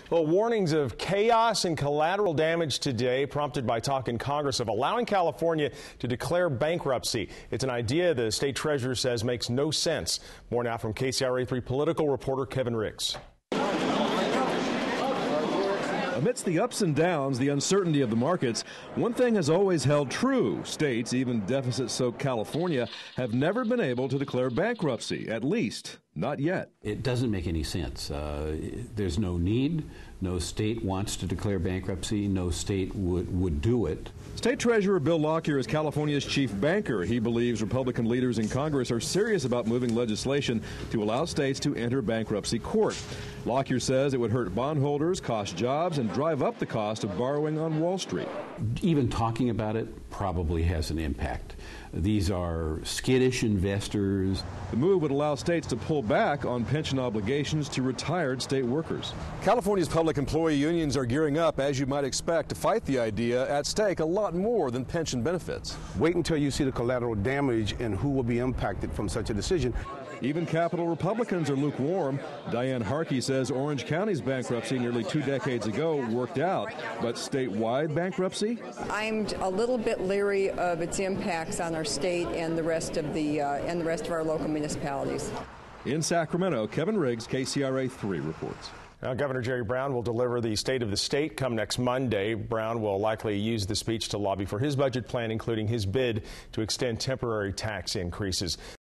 Well, warnings of chaos and collateral damage today, prompted by talk in Congress of allowing California to declare bankruptcy. It's an idea the state treasurer says makes no sense. More now from KCRA 3 political reporter Kevin Riggs. Amidst the ups and downs, the uncertainty of the markets, one thing has always held true. States, even deficit-soaked California, have never been able to declare bankruptcy, at least not yet. It doesn't make any sense. There's no need. No state wants to declare bankruptcy. No state would do it. State Treasurer Bill Lockyer is California's chief banker. He believes Republican leaders in Congress are serious about moving legislation to allow states to enter bankruptcy court. Lockyer says it would hurt bondholders, cost jobs, and drive up the cost of borrowing on Wall Street. Even talking about it probably has an impact. These are skittish investors. The move would allow states to pull back on pension obligations to retired state workers. California's public employee unions are gearing up, as you might expect, to fight the idea. At stake a lot more than pension benefits. Wait until you see the collateral damage and who will be impacted from such a decision. Even Capitol Republicans are lukewarm. Diane Harkey says Orange County's bankruptcy nearly 2 decades ago worked out, but statewide bankruptcy? I'm a little bit leery of its impacts on our state and the rest of our local municipalities. In Sacramento, Kevin Riggs, KCRA 3 reports. Now, Governor Jerry Brown will deliver the State of the State come next Monday. Brown will likely use the speech to lobby for his budget plan, including his bid to extend temporary tax increases.